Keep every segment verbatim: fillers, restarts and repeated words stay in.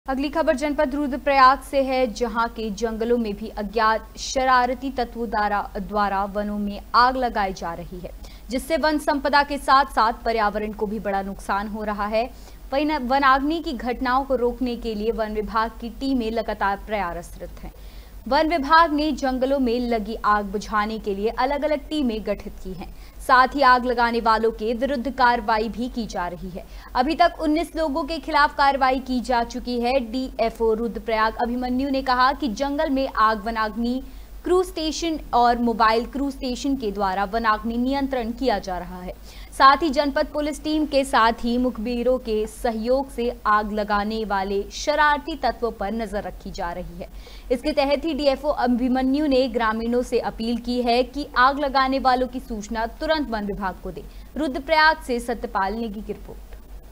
अगली खबर जनपद रुद्रप्रयाग से है, जहां के जंगलों में भी अज्ञात शरारती तत्वों द्वारा द्वारा वनों में आग लगाई जा रही है, जिससे वन संपदा के साथ साथ पर्यावरण को भी बड़ा नुकसान हो रहा है। वहीं वनाग्नि की घटनाओं को रोकने के लिए वन विभाग की टीमें लगातार प्रयासरत हैं। वन विभाग ने जंगलों में लगी आग बुझाने के लिए अलग अलग टीमें गठित की हैं। साथ ही आग लगाने वालों के विरुद्ध कार्रवाई भी की जा रही है। अभी तक उन्नीस लोगों के खिलाफ कार्रवाई की जा चुकी है। डीएफओ रुद्रप्रयाग अभिमन्यु ने कहा कि जंगल में आग वनाग्नि क्रू स्टेशन और मोबाइल क्रू स्टेशन के द्वारा वनाग्नि नियंत्रण किया जा रहा है। साथ ही जनपद पुलिस टीम के साथ ही मुखबिरों के सहयोग से आग लगाने वाले शरारती तत्वों पर नजर रखी जा रही है। इसके तहत ही डीएफओ अभिमन्यु ने ग्रामीणों से अपील की है कि आग लगाने वालों की सूचना तुरंत वन विभाग को दे। रुद्रप्रयाग से सत्यपाल नेगी की रिपोर्ट।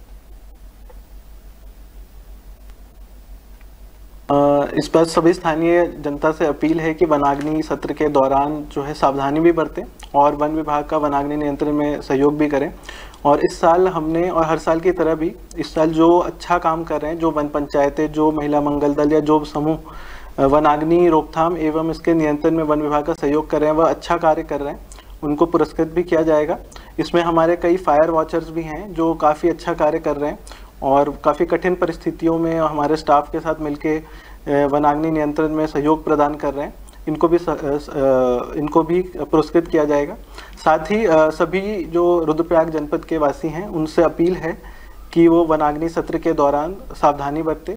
इस पर सभी स्थानीय जनता से अपील है कि वनाग्नि सत्र के दौरान जो है सावधानी भी बरतें और वन विभाग का वनाग्नि नियंत्रण में सहयोग भी करें। और इस साल हमने और हर साल की तरह भी इस साल जो अच्छा काम कर रहे हैं, जो वन पंचायतें, जो महिला मंगल दल या जो समूह वनाग्नि रोकथाम एवं इसके नियंत्रण में वन विभाग का सहयोग कर रहे हैं, वह अच्छा कार्य कर रहे हैं, उनको पुरस्कृत भी किया जाएगा। इसमें हमारे कई फायर वॉचर्स भी हैं जो काफ़ी अच्छा कार्य कर रहे हैं और काफ़ी कठिन परिस्थितियों में हमारे स्टाफ के साथ मिलके वनाग्नि नियंत्रण में सहयोग प्रदान कर रहे हैं। इनको भी इनको भी पुरस्कृत किया जाएगा। साथ ही सभी जो रुद्रप्रयाग जनपद के वासी हैं उनसे अपील है कि वो वनाग्नि सत्र के दौरान सावधानी बरतें